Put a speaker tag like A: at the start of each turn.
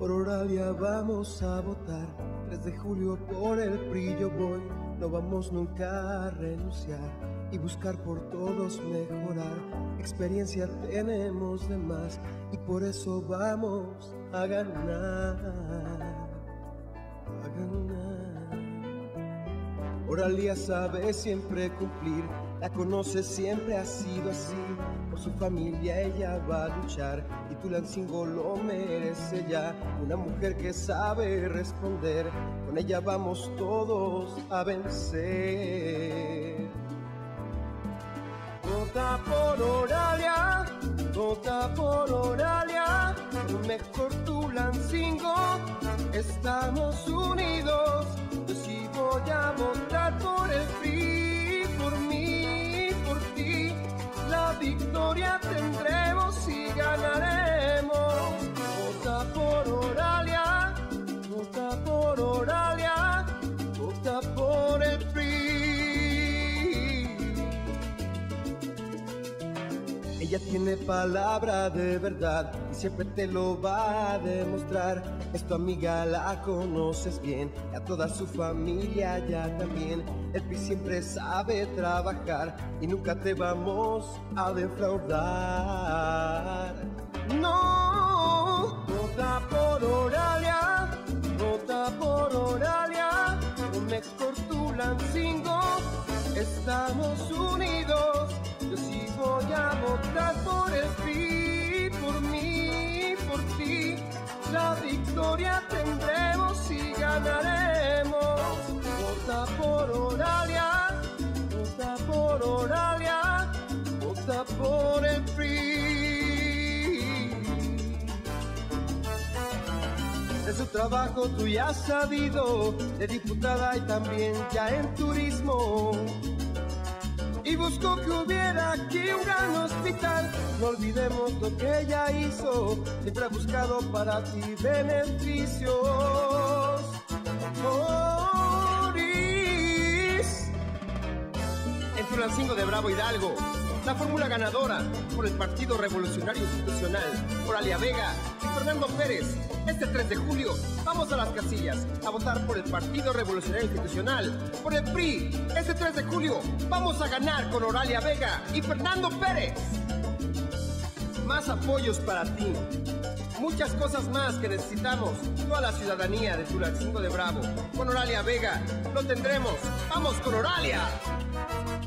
A: Por Oralia vamos a votar, 3 de julio por el PRI yo voy. No vamos nunca a renunciar y buscar por todos mejorar. Experiencia tenemos de más y por eso vamos a ganar, a ganar. Oralia sabe siempre cumplir, la conoce, siempre ha sido así. Por su familia ella va a luchar y Tulancingo lo merece ya. Una mujer que sabe responder, con ella vamos todos a vencer. Vota por Oralia, vota por Oralia, un mejor Tulancingo, estamos unidos. Yo sí voy a votar por el PRI, por mí, por ti. La victoria tendremos y ganaremos. Vota por Oralia, vota por Oralia, vota por el PRI. Ella tiene palabra de verdad y siempre te lo va a demostrar. Es tu amiga, la conoces bien, y a toda su familia ya también. El PRI siempre sabe trabajar y nunca te vamos a defraudar. No, vota por Oralia, vota por Oralia, un mejor Tulancingo, estamos unidos. Yo sí voy a votar por el PRI, por mí, por ti. La victoria tendremos y ganaremos. Vota por Oralia, vota por Oralia, vota por el PRI. De su trabajo tú ya has sabido, de diputada y también ya en turismo. Y buscó que hubiera aquí un gran hospital. No olvidemos lo que ella hizo, siempre ha buscado para ti beneficios. Moris. En Tulancingo de Bravo Hidalgo, la fórmula ganadora por el Partido Revolucionario Institucional, Oralia Vega y Fernando Pérez. Este 3 de julio vamos a las casillas a votar por el Partido Revolucionario Institucional, por el PRI. Este 3 de julio vamos a ganar con Oralia Vega y Fernando Pérez. Más apoyos para ti, muchas cosas más que necesitamos toda la ciudadanía de Tulancingo de Bravo. Con Oralia Vega lo tendremos. ¡Vamos con Oralia!